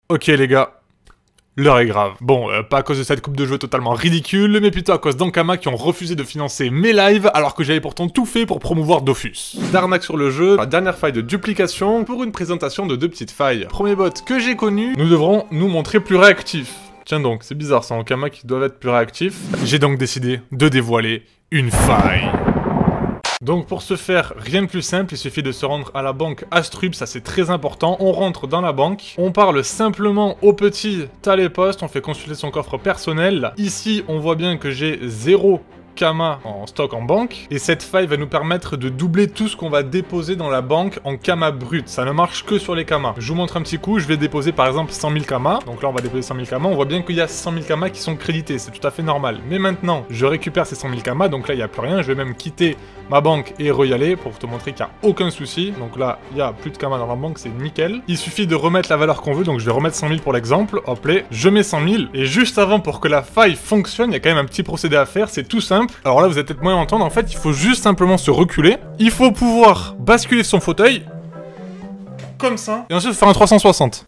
Ok les gars, l'heure est grave. Bon, pas à cause de cette coupe de jeu totalement ridicule, mais plutôt à cause d'Ankama qui ont refusé de financer mes lives alors que j'avais pourtant tout fait pour promouvoir Dofus. D'arnaque sur le jeu, la dernière faille de duplication pour une présentation de 2 petites failles. Premier bot que j'ai connu, nous devrons nous montrer plus réactifs. Tiens donc, c'est bizarre, c'est Ankama qui doivent être plus réactifs. J'ai donc décidé de dévoiler une faille. Donc pour ce faire, rien de plus simple, il suffit de se rendre à la banque Astrub, ça c'est très important. On rentre dans la banque, on parle simplement au petit téléposte, on fait consulter son coffre personnel. Ici, on voit bien que j'ai 0 Kama en stock en banque, et cette faille va nous permettre de doubler tout ce qu'on va déposer dans la banque en Kama brut. Ça ne marche que sur les Kama. Je vous montre un petit coup, je vais déposer par exemple 100 000 Kama, donc là on va déposer 100 000 Kama, on voit bien qu'il y a 100 000 Kama qui sont crédités, c'est tout à fait normal. Mais maintenant, je récupère ces 100 000 Kama, donc là il n'y a plus rien, je vais même quitter ma banque et y aller pour te montrer qu'il n'y a aucun souci. Donc là, il n'y a plus de Kama dans la banque, c'est nickel. Il suffit de remettre la valeur qu'on veut, donc je vais remettre 100 000 pour l'exemple, hop là, je mets 100 000, et juste avant pour que la faille fonctionne, il y a quand même un petit procédé à faire, c'est tout simple. Alors là vous êtes peut-être moins à entendre, en fait il faut juste simplement se reculer, il faut pouvoir basculer son fauteuil, comme ça, et ensuite faire un 360.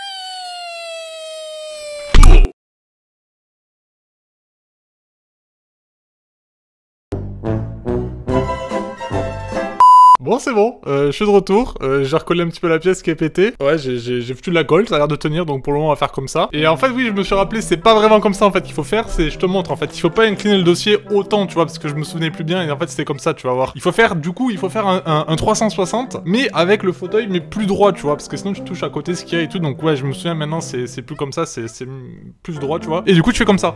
Bon, c'est bon, je suis de retour, j'ai recollé un petit peu la pièce qui est pétée. Ouais, j'ai foutu de la colle, ça a l'air de tenir, donc pour le moment on va faire comme ça. Et en fait, oui, je me suis rappelé, c'est pas vraiment comme ça en fait qu'il faut faire, c'est, je te montre en fait, il faut pas incliner le dossier autant, tu vois, parce que je me souvenais plus bien, et en fait c'était comme ça, tu vas voir. Il faut faire, du coup, il faut faire un 360, mais avec le fauteuil, mais plus droit, tu vois, parce que sinon tu touches à côté ce qu'il y a et tout, donc ouais, je me souviens maintenant, c'est plus comme ça, c'est plus droit, tu vois. Et du coup, tu fais comme ça.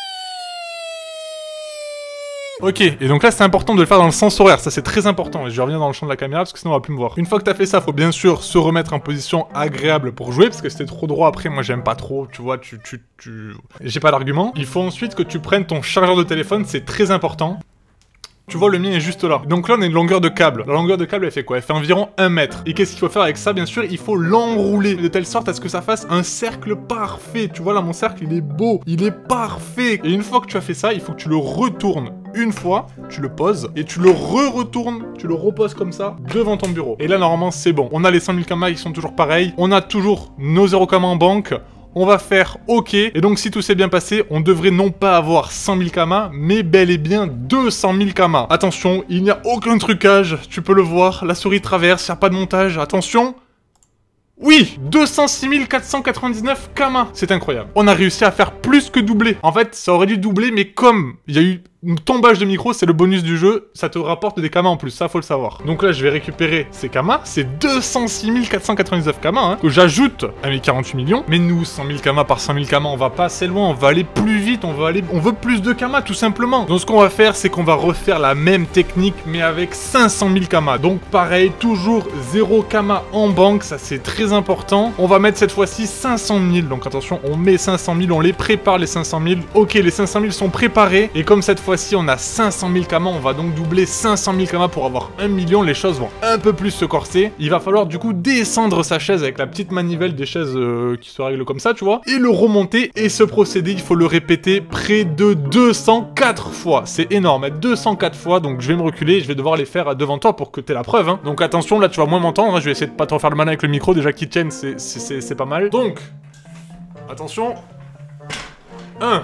Ok, et donc là c'est important de le faire dans le sens horaire, ça c'est très important, et je reviens dans le champ de la caméra parce que sinon on va plus me voir. Une fois que t'as fait ça, faut bien sûr se remettre en position agréable pour jouer, parce que c'était trop droit après, moi j'aime pas trop, tu vois, j'ai pas d'argument. Il faut ensuite que tu prennes ton chargeur de téléphone, c'est très important. Tu vois, le mien est juste là. Donc là, on a une longueur de câble. La longueur de câble, elle fait quoi? Elle fait environ 1 mètre. Et qu'est-ce qu'il faut faire avec ça? Bien sûr, il faut l'enrouler de telle sorte à ce que ça fasse un cercle parfait. Tu vois, là, mon cercle, il est beau. Il est parfait. Et une fois que tu as fait ça, il faut que tu le retournes une fois, tu le poses, et tu le retournes, tu le reposes comme ça, devant ton bureau. Et là, normalement, c'est bon. On a les 100 000 Kama qui sont toujours pareils. On a toujours nos 0 Kama en banque. On va faire OK, et donc si tout s'est bien passé, on devrait non pas avoir 100 000 Kama, mais bel et bien 200 000 Kama. Attention, il n'y a aucun trucage, tu peux le voir, la souris traverse, il n'y a pas de montage, attention. Oui, 206 499 Kama. C'est incroyable. On a réussi à faire plus que doubler. En fait, ça aurait dû doubler, mais comme il y a eu un tombage de micro, c'est le bonus du jeu, ça te rapporte des Kama en plus, ça faut le savoir. Donc là, je vais récupérer ces Kama, c'est 206 499 Kama, hein, que j'ajoute à mes 48 millions. Mais nous, 100 000 Kama par 100 000 Kama, on va pas assez loin, on va aller plus vite, on veut plus de Kama, tout simplement. Donc ce qu'on va faire, c'est qu'on va refaire la même technique, mais avec 500 000 Kama. Donc pareil, toujours 0 Kama en banque, ça c'est très important. On va mettre cette fois-ci 500 000, donc attention, on met 500 000, on les prépare les 500 000. Ok, les 500 000 sont préparés, et comme cette fois-ci on a 500 000 Kama, on va donc doubler 500 000 Kama pour avoir 1 million, les choses vont un peu plus se corser. Il va falloir du coup descendre sa chaise avec la petite manivelle des chaises qui se règle comme ça, tu vois, et le remonter, et ce procédé, il faut le répéter près de 204 fois. C'est énorme, 204 fois, donc je vais me reculer, je vais devoir les faire devant toi pour que t'aies la preuve, hein. Donc attention, là tu vas moins m'entendre, hein. Je vais essayer de pas trop faire le malin avec le micro, déjà qu'il tienne, c'est pas mal. Donc, attention, 1.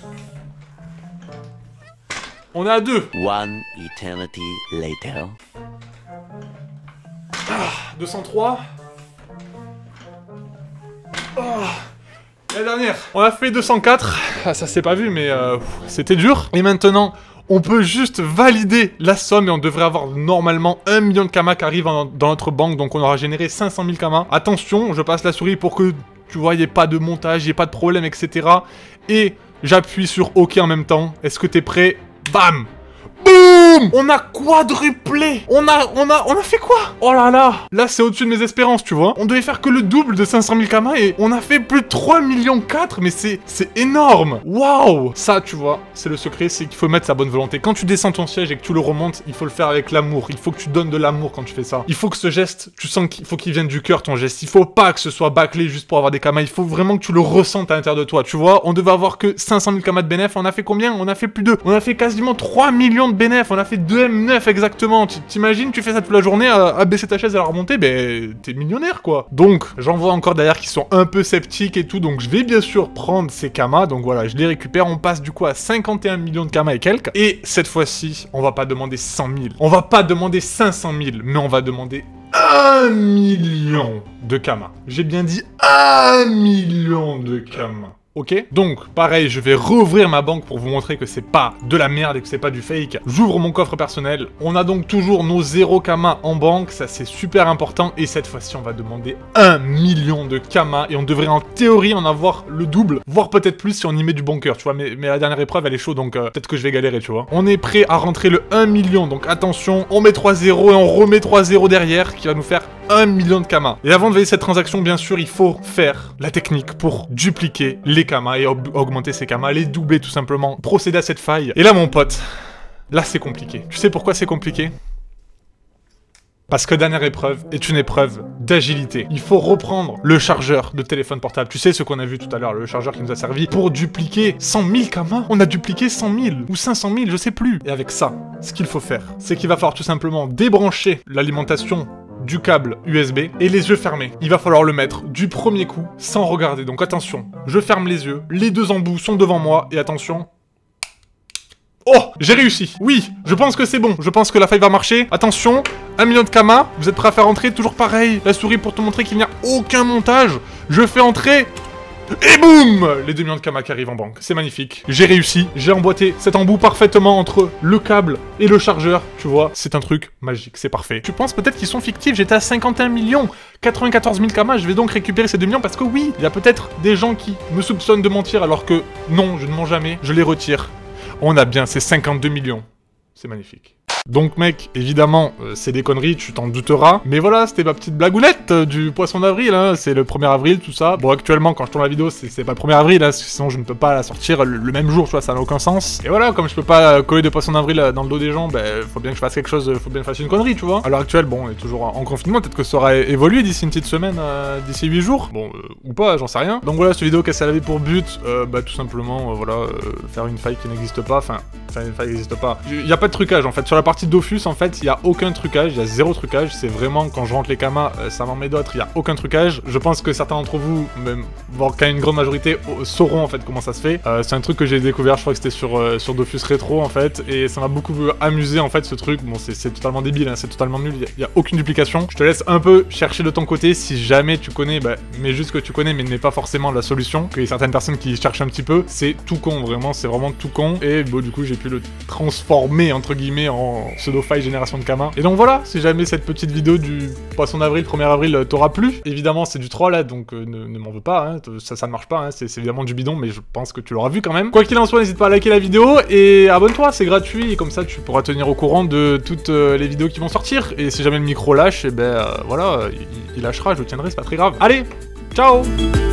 On est à 2. One eternity later. 203. La dernière. On a fait 204. Ah, ça s'est pas vu, mais c'était dur. Et maintenant, on peut juste valider la somme et on devrait avoir normalement 1 million de Kama qui arrive dans notre banque. Donc on aura généré 500 000 Kama. Attention, je passe la souris pour que, tu vois, il n'y ait pas de montage, il n'y ait pas de problème, etc. Et j'appuie sur OK en même temps. Est-ce que t'es prêt? Bam! Boum! On a quadruplé! On a fait quoi? Oh là là! Là, c'est au-dessus de mes espérances, tu vois. On devait faire que le double de 500 000 Kama et on a fait plus de 3 millions 4, mais c'est énorme! Waouh! Ça, tu vois, c'est le secret, c'est qu'il faut mettre sa bonne volonté. Quand tu descends ton siège et que tu le remontes, il faut le faire avec l'amour. Il faut que tu donnes de l'amour quand tu fais ça. Il faut que ce geste, tu sens qu'il faut qu'il vienne du cœur, ton geste. Il faut pas que ce soit bâclé juste pour avoir des Kama. Il faut vraiment que tu le ressentes à l'intérieur de toi, tu vois. On devait avoir que 500 000 Kama de bénéf. On a fait combien? On a fait plus de... On a fait quasiment 3 millions de bénéf, on a fait 2 M9 exactement. T'imagines, tu fais ça toute la journée à baisser ta chaise et à la remonter, ben t'es millionnaire quoi. Donc j'en vois encore derrière qui sont un peu sceptiques et tout, donc je vais bien sûr prendre ces kamas, donc voilà, je les récupère, on passe du coup à 51 millions de kamas et quelques. Et cette fois-ci, on va pas demander 100 000, on va pas demander 500 000, mais on va demander 1 million de kamas. J'ai bien dit 1 million de kamas. Ok, donc pareil, je vais rouvrir ma banque pour vous montrer que c'est pas de la merde et que c'est pas du fake. J'ouvre mon coffre personnel. On a donc toujours nos 0 kamas en banque, ça c'est super important. Et cette fois-ci, on va demander 1 million de kamas et on devrait en théorie en avoir le double, voire peut-être plus si on y met du bon cœur, tu vois. Mais la dernière épreuve, elle est chaude, donc peut-être que je vais galérer, tu vois. On est prêt à rentrer le 1 million, donc attention, on met 3 0 et on remet 3 0 derrière qui va nous faire 1 million de kamas. Et avant de valider cette transaction, bien sûr, il faut faire la technique pour dupliquer les kamas et augmenter ces kamas, les doubler tout simplement, procéder à cette faille. Et là, mon pote, là, c'est compliqué. Tu sais pourquoi c'est compliqué ? Parce que dernière épreuve est une épreuve d'agilité. Il faut reprendre le chargeur de téléphone portable. Tu sais ce qu'on a vu tout à l'heure, le chargeur qui nous a servi pour dupliquer 100 000 kamas. On a dupliqué 100 000 ou 500 000, je sais plus. Et avec ça, ce qu'il faut faire, c'est qu'il va falloir tout simplement débrancher l'alimentation du câble USB et les yeux fermés. Il va falloir le mettre du premier coup sans regarder. Donc attention, je ferme les yeux, les deux embouts sont devant moi et attention. Oh, j'ai réussi. Oui, je pense que c'est bon. Je pense que la faille va marcher. Attention, 1 million de kamas. Vous êtes prêts à faire entrer? Toujours pareil. La souris pour te montrer qu'il n'y a aucun montage. Je fais entrer. Et boum! Les 2 millions de kamas qui arrivent en banque. C'est magnifique. J'ai réussi. J'ai emboîté cet embout parfaitement entre le câble et le chargeur. Tu vois, c'est un truc magique. C'est parfait. Tu penses peut-être qu'ils sont fictifs. J'étais à 51 millions. 94 000 kamas. Je vais donc récupérer ces 2 millions parce que oui, il y a peut-être des gens qui me soupçonnent de mentir alors que non, je ne mens jamais. Je les retire. On a bien ces 52 millions. C'est magnifique. Donc mec, évidemment, c'est des conneries, tu t'en douteras. Mais voilà, c'était ma petite blagounette du poisson d'avril, hein. C'est le 1er avril, tout ça. Bon, actuellement, quand je tourne la vidéo, c'est pas le 1er avril, hein, sinon je ne peux pas la sortir le même jour, tu vois, ça n'a aucun sens. Et voilà, comme je peux pas coller de poisson d'avril dans le dos des gens, ben, faut bien que je fasse quelque chose, faut bien que je fasse une connerie, tu vois. À l'heure actuelle, bon, on est toujours en confinement, peut-être que ça aura évolué d'ici une petite semaine, d'ici 8 jours. Bon, ou pas, j'en sais rien. Donc voilà, cette vidéo, qu'est-ce qu'elle avait pour but? Bah, tout simplement, voilà, faire une faille qui n'existe pas, enfin, une faille qui n'existe pas. Il y a pas de trucage, en fait. Sur la partie Dofus, en fait, il n'y a aucun trucage, il y a 0 trucage, c'est vraiment quand je rentre les kamas, ça m'en met d'autres, il n'y a aucun trucage. Je pense que certains d'entre vous, même voire quand même une grande majorité, sauront en fait comment ça se fait. C'est un truc que j'ai découvert, je crois que c'était sur Dofus Rétro en fait, et ça m'a beaucoup amusé en fait ce truc. Bon, c'est totalement débile, hein, c'est totalement nul, il n'y a aucune duplication. Je te laisse un peu chercher de ton côté, si jamais tu connais, bah, mais juste que tu connais, mais n'est pas forcément la solution, qu'il y a certaines personnes qui cherchent un petit peu, c'est tout con, vraiment, c'est vraiment tout con, et bon, du coup, j'ai pu le transformer, entre guillemets, en pseudo-faille génération de kamas. Et donc voilà, si jamais cette petite vidéo du poisson d'avril, 1er avril, t'aura plu, évidemment c'est du troll là, donc ne m'en veux pas, hein, ça ne marche pas, hein, c'est évidemment du bidon, mais je pense que tu l'auras vu quand même. Quoi qu'il en soit, n'hésite pas à liker la vidéo et abonne-toi, c'est gratuit, et comme ça tu pourras tenir au courant de toutes les vidéos qui vont sortir. Et si jamais le micro lâche, et ben voilà, il lâchera, je le tiendrai, c'est pas très grave. Allez, ciao!